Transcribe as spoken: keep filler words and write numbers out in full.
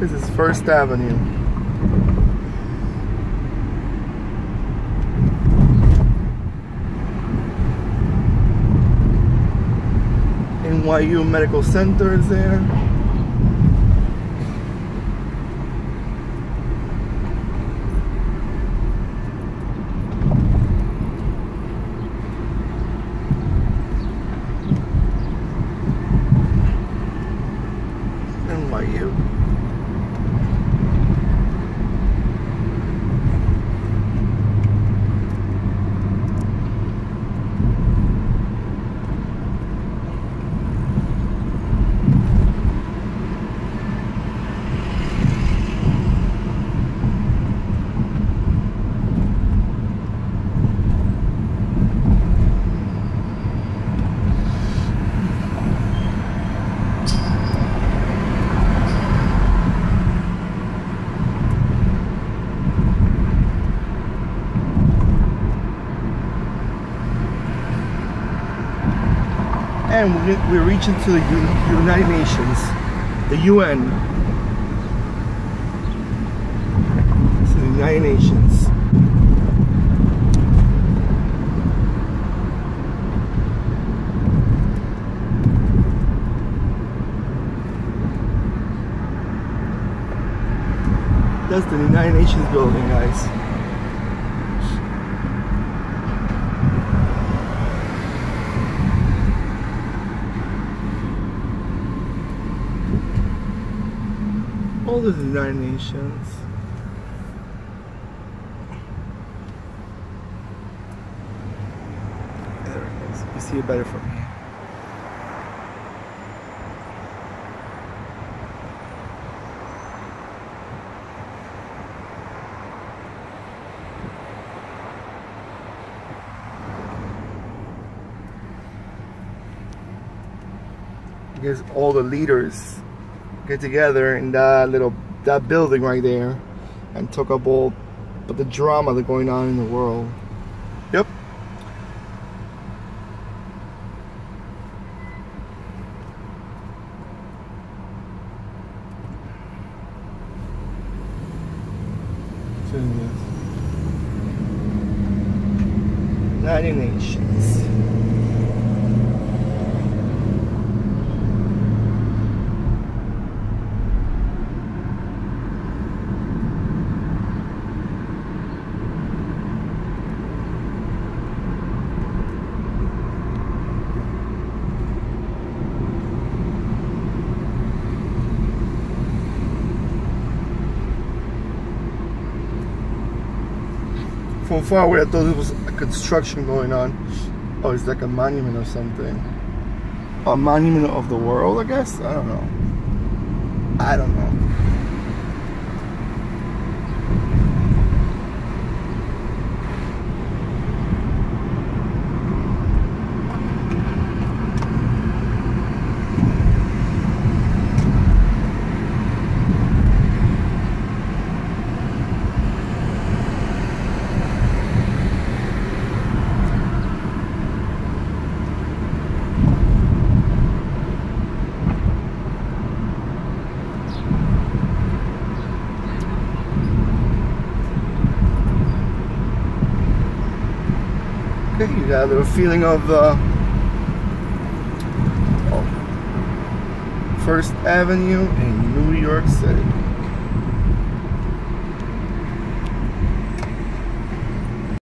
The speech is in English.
This is First Avenue. N Y U Medical Center is there. N Y U. And we're reaching to the United Nations, the U N. This is the United Nations. That's the United Nations building, guys. All of the United Nations. There it is. You see it better from here. I guess all the leaders get together in that little that building right there and talk about but the drama that's going on in the world. Yep. So yes. United Nations. From far away, I thought it was a construction going on. Oh, it's like a monument or something. A monument of the world, I guess? I don't know. I don't know. Okay, you got a little feeling of uh, oh, First Avenue in New York City.